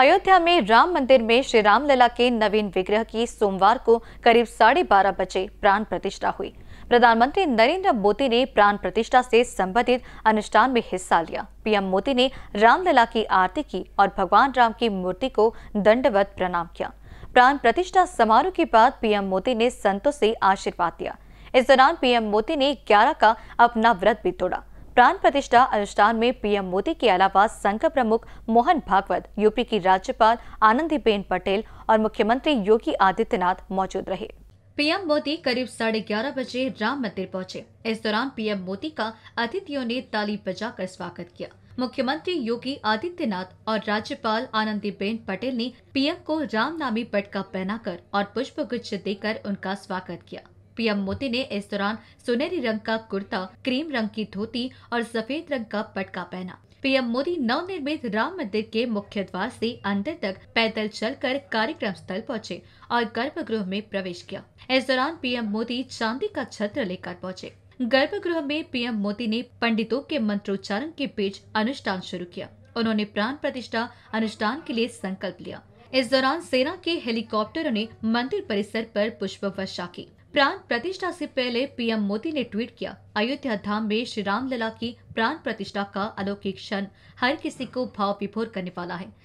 अयोध्या में राम मंदिर में श्री राम लला के नवीन विग्रह की सोमवार को करीब 12:30 बजे प्राण प्रतिष्ठा हुई। प्रधानमंत्री नरेंद्र मोदी ने प्राण प्रतिष्ठा से संबंधित अनुष्ठान में हिस्सा लिया। पीएम मोदी ने रामलला की आरती की और भगवान राम की मूर्ति को दंडवत प्रणाम किया। प्राण प्रतिष्ठा समारोह के बाद पीएम मोदी ने संतों से आशीर्वाद लिया। इस दौरान पीएम मोदी ने 11 का अपना व्रत भी तोड़ा। प्राण प्रतिष्ठा अनुष्ठान में पीएम मोदी के अलावा संघ प्रमुख मोहन भागवत, यूपी की राज्यपाल आनंदीबेन पटेल और मुख्यमंत्री योगी आदित्यनाथ मौजूद रहे। पीएम मोदी करीब 11:30 बजे राम मंदिर पहुंचे। इस दौरान पीएम मोदी का अतिथियों ने ताली बजाकर स्वागत किया। मुख्यमंत्री योगी आदित्यनाथ और राज्यपाल आनंदीबेन पटेल ने पीएम को रामनामी पटका पहनाकर और पुष्पगुच्छ देकर उनका स्वागत किया। पीएम मोदी ने इस दौरान सुनहरी रंग का कुर्ता, क्रीम रंग की धोती और सफेद रंग का पटका पहना। पीएम मोदी नवनिर्मित राम मंदिर के मुख्य द्वार से अंदर तक पैदल चलकर कार्यक्रम स्थल पहुंचे और गर्भगृह में प्रवेश किया। इस दौरान पीएम मोदी चांदी का छत्र लेकर पहुंचे। गर्भगृह में पीएम मोदी ने पंडितों के मंत्रोच्चारण के बीच अनुष्ठान शुरू किया। उन्होंने प्राण प्रतिष्ठा अनुष्ठान के लिए संकल्प लिया। इस दौरान सेना के हेलीकॉप्टरों ने मंदिर परिसर पर पुष्प वर्षा की। प्राण प्रतिष्ठा से पहले पीएम मोदी ने ट्वीट किया, अयोध्या धाम में श्री राम लला की प्राण प्रतिष्ठा का अलौकिक क्षण हर किसी को भाव विभोर करने वाला है।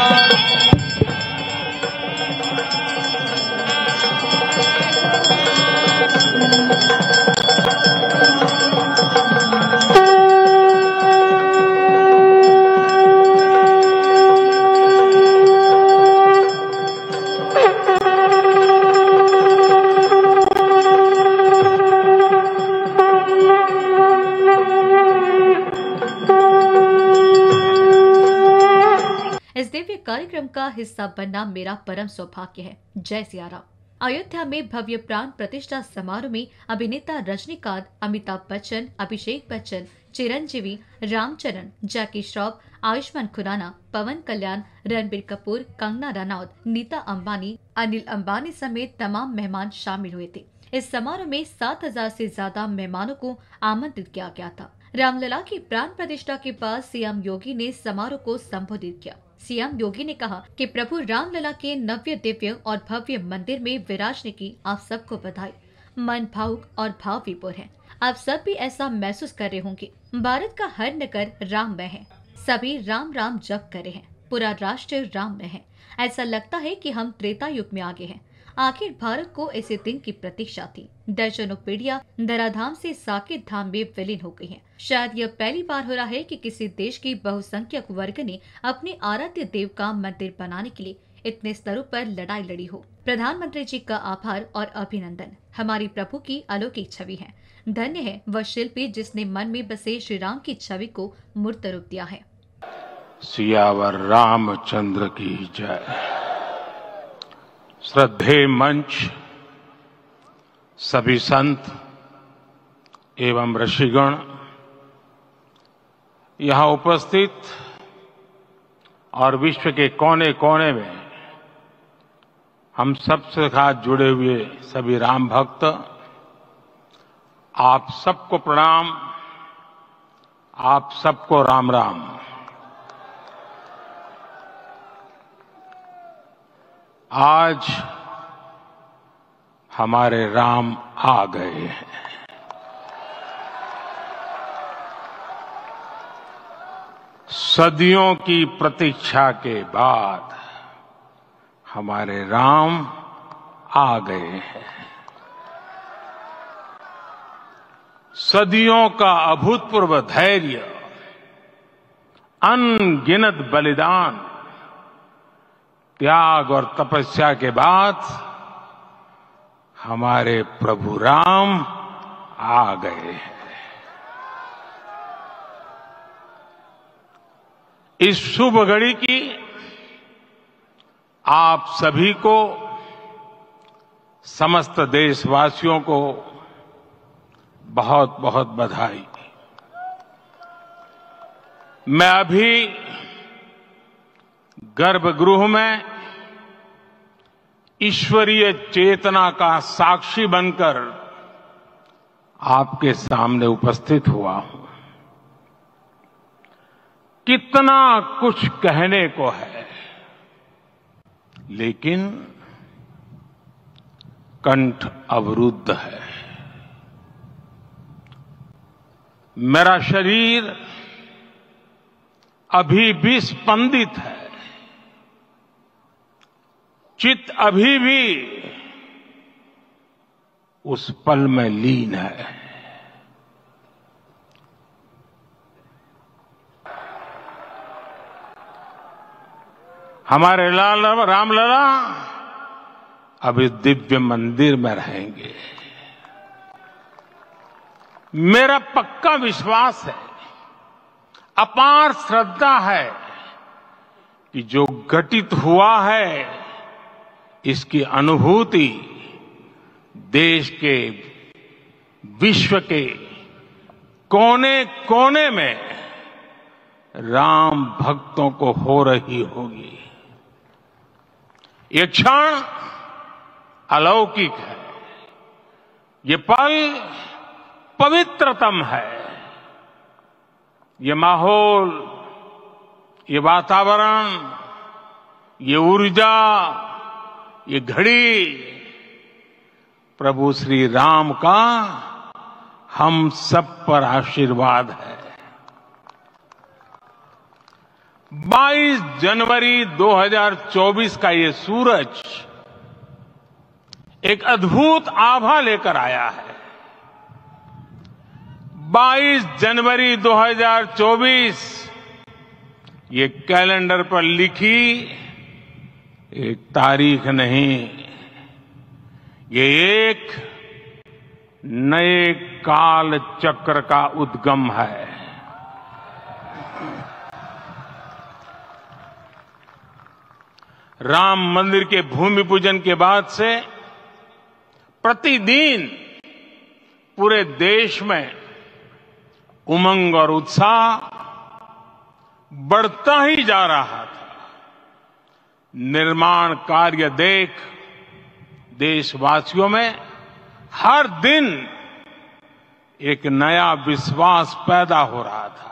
इस दिव्य कार्यक्रम का हिस्सा बनना मेरा परम सौभाग्य है। जय सिया राम। अयोध्या में भव्य प्राण प्रतिष्ठा समारोह में अभिनेता रजनीकांत, अमिताभ बच्चन, अभिषेक बच्चन, चिरंजीवी, रामचरण, जैकी श्रॉफ, आयुष्मान खुराना, पवन कल्याण, रणबीर कपूर, कंगना रनौत, नीता अंबानी, अनिल अंबानी समेत तमाम मेहमान शामिल हुए थे। इस समारोह में 7,000 से ज्यादा मेहमानों को आमंत्रित किया गया था। रामलला की प्राण प्रतिष्ठा के बाद सीएम योगी ने समारोह को संबोधित किया। सीएम योगी ने कहा कि प्रभु रामलला के नव्य, दिव्य और भव्य मंदिर में विराजने की आप सबको बधाई। मन भावुक और भाव विभोर है। आप सब भी ऐसा महसूस कर रहे होंगे। भारत का हर नगर राममय है। सभी राम राम जप कर रहे हैं। पूरा राष्ट्र राममय है। ऐसा लगता है कि हम त्रेता युग में आगे हैं। आखिर भारत को ऐसे दिन की प्रतीक्षा थी। दर्जनों पीढ़ियां धराधाम से साकेत धाम में विलीन हो गई हैं। शायद यह पहली बार हो रहा है कि किसी देश की बहुसंख्यक वर्ग ने अपने आराध्य देव का मंदिर बनाने के लिए इतने स्तरों पर लड़ाई लड़ी हो। प्रधानमंत्री जी का आभार और अभिनंदन। हमारी प्रभु की अलौकिक छवि है। धन्य है वह शिल्पी जिसने मन में बसे श्री राम की छवि को मूर्त रूप दिया है। सियावर रामचंद्र की जय। श्रद्धेय मंच, सभी संत एवं ऋषिगण, यहाँ उपस्थित और विश्व के कोने कोने में हम सबसे साथ जुड़े हुए सभी राम भक्त, आप सबको प्रणाम, आप सबको राम राम। आज हमारे राम आ गए हैं। सदियों की प्रतीक्षा के बाद हमारे राम आ गए हैं। सदियों का अभूतपूर्व धैर्य, अनगिनत बलिदान, त्याग और तपस्या के बाद हमारे प्रभु राम आ गए हैं। इस शुभ घड़ी की आप सभी को, समस्त देशवासियों को बहुत बहुत बधाई। मैं अभी गर्भगृह में ईश्वरीय चेतना का साक्षी बनकर आपके सामने उपस्थित हुआ हूं। कितना कुछ कहने को है, लेकिन कंठ अवरुद्ध है। मेरा शरीर अभी भी स्पंदित है, चित्त अभी भी उस पल में लीन है। हमारे रामलला अब इस दिव्य मंदिर में रहेंगे। मेरा पक्का विश्वास है, अपार श्रद्धा है कि जो घटित हुआ है इसकी अनुभूति देश के, विश्व के कोने कोने में राम भक्तों को हो रही होगी। ये क्षण अलौकिक है, ये पल पवित्रतम है। ये माहौल, ये वातावरण, ये ऊर्जा, ये घड़ी प्रभु श्री राम का हम सब पर आशीर्वाद है। 22 जनवरी 2024 का ये सूरज एक अद्भुत आभा लेकर आया है। 22 जनवरी 2024 ये कैलेंडर पर लिखी एक तारीख नहीं, ये एक नए काल चक्र का उद्गम है। राम मंदिर के भूमि पूजन के बाद से प्रतिदिन पूरे देश में उमंग और उत्साह बढ़ता ही जा रहा था। निर्माण कार्य देख देशवासियों में हर दिन एक नया विश्वास पैदा हो रहा था।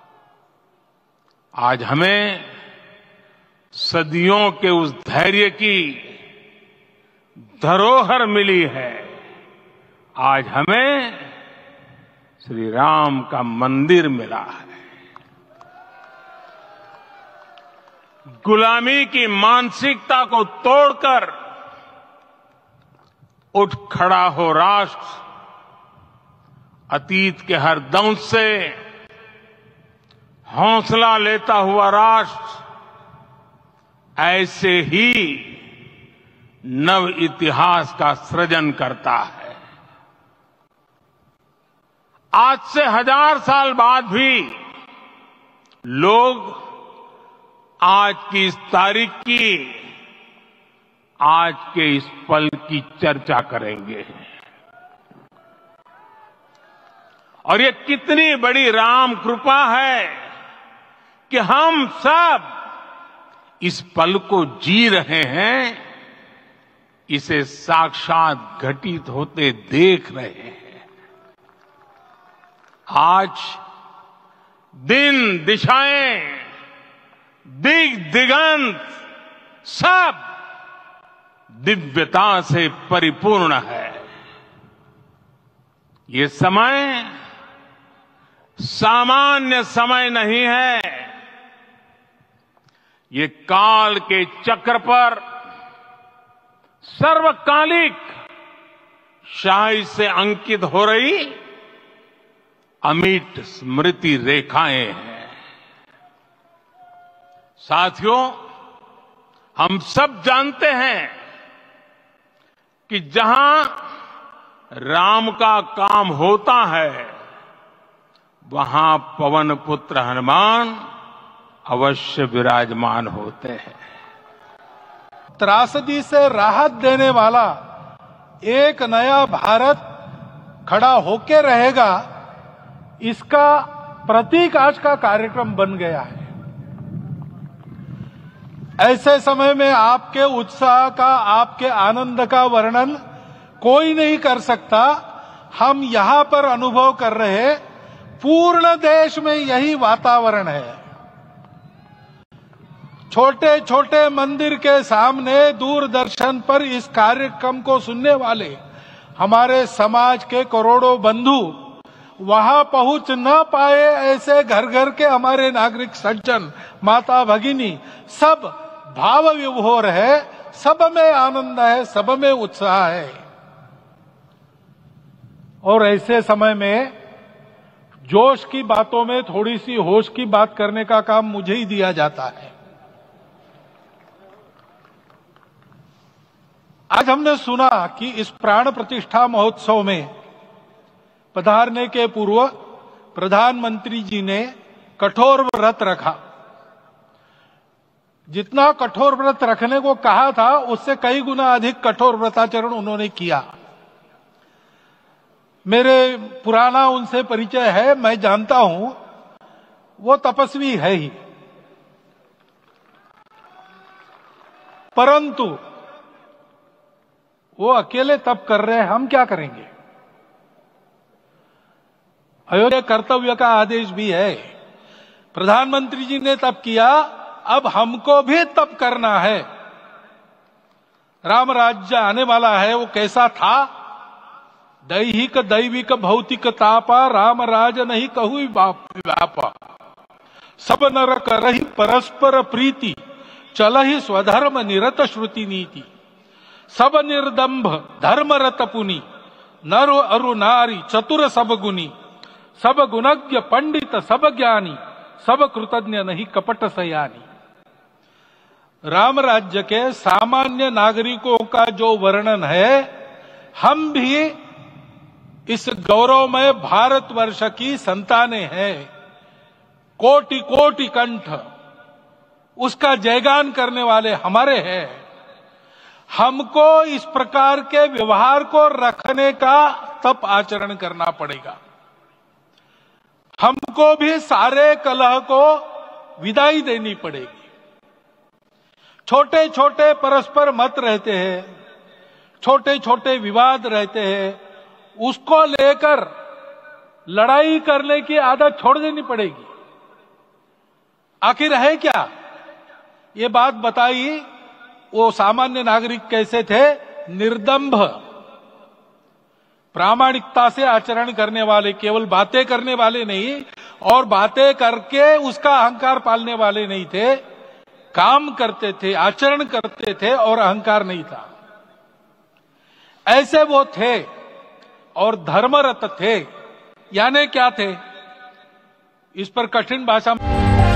आज हमें सदियों के उस धैर्य की धरोहर मिली है। आज हमें श्री राम का मंदिर मिला है। गुलामी की मानसिकता को तोड़कर उठ खड़ा हो राष्ट्र। अतीत के हर दंश से हौसला लेता हुआ राष्ट्र ऐसे ही नव इतिहास का सृजन करता है। आज से 1000 साल बाद भी लोग आज की इस तारीख की, आज के इस पल की चर्चा करेंगे। और ये कितनी बड़ी राम कृपा है कि हम सब इस पल को जी रहे हैं, इसे साक्षात घटित होते देख रहे हैं। आज दिन, दिशाएं, दिगंत सब दिव्यता से परिपूर्ण है। ये समय सामान्य समय नहीं है। ये काल के चक्र पर सर्वकालिक शाही से अंकित हो रही अमिट स्मृति रेखाएं हैं। साथियों, हम सब जानते हैं कि जहां राम का काम होता है वहां पवन पुत्र हनुमान अवश्य विराजमान होते हैं। त्रासदी से राहत देने वाला एक नया भारत खड़ा होके रहेगा, इसका प्रतीक आज का कार्यक्रम बन गया है। ऐसे समय में आपके उत्साह का, आपके आनंद का वर्णन कोई नहीं कर सकता। हम यहां पर अनुभव कर रहे, पूर्ण देश में यही वातावरण है। छोटे छोटे मंदिर के सामने दूरदर्शन पर इस कार्यक्रम को सुनने वाले हमारे समाज के करोड़ों बंधु वहां पहुंच न पाए, ऐसे घर घर के हमारे नागरिक सज्जन, माता भगिनी सब भाव विभोर है, सब में आनंद है, सब में उत्साह है। और ऐसे समय में जोश की बातों में थोड़ी सी होश की बात करने का काम मुझे ही दिया जाता है। आज हमने सुना कि इस प्राण प्रतिष्ठा महोत्सव में पधारने के पूर्व प्रधानमंत्री जी ने कठोर व्रत रखा। जितना कठोर व्रत रखने को कहा था उससे कई गुना अधिक कठोर व्रताचरण उन्होंने किया। मेरे पुराना उनसे परिचय है, मैं जानता हूं वो तपस्वी है ही, परंतु वो अकेले तप कर रहे हैं, हम क्या करेंगे। अयोध्या कर्तव्य का आदेश भी है। प्रधानमंत्री जी ने तप किया, अब हमको भी तप करना है। राम राज्य आने वाला है, वो कैसा था। दैहिक दैविक भौतिक तापा, राम राज नहीं कहु व्यापा। सब नर करहि परस्पर प्रीति, चलहि स्वधर्म निरत श्रुति नीति। सब निर्दंभ धर्म रत पुनि, नर अरु नारी चतुर सब गुनी। सब गुणज्ञ पंडित सब ज्ञानी, सब कृतज्ञ नहीं कपट सयानी। राम राज्य के सामान्य नागरिकों का जो वर्णन है, हम भी इस गौरवमय भारतवर्ष की संतानें हैं। कोटि कोटि कंठ उसका जयगान करने वाले हमारे हैं। हमको इस प्रकार के व्यवहार को रखने का तप आचरण करना पड़ेगा। हमको भी सारे कलह को विदाई देनी पड़ेगी। छोटे छोटे परस्पर मत रहते हैं, छोटे छोटे विवाद रहते हैं, उसको लेकर लड़ाई करने की आदत छोड़ देनी पड़ेगी। आखिर है क्या, ये बात बताइए। वो सामान्य नागरिक कैसे थे? निर्दंभ, प्रामाणिकता से आचरण करने वाले, केवल बातें करने वाले नहीं और बातें करके उसका अहंकार पालने वाले नहीं थे। काम करते थे, आचरण करते थे और अहंकार नहीं था। ऐसे वो थे और धर्मरत थे। यानी क्या थे, इस पर कठिन भाषा में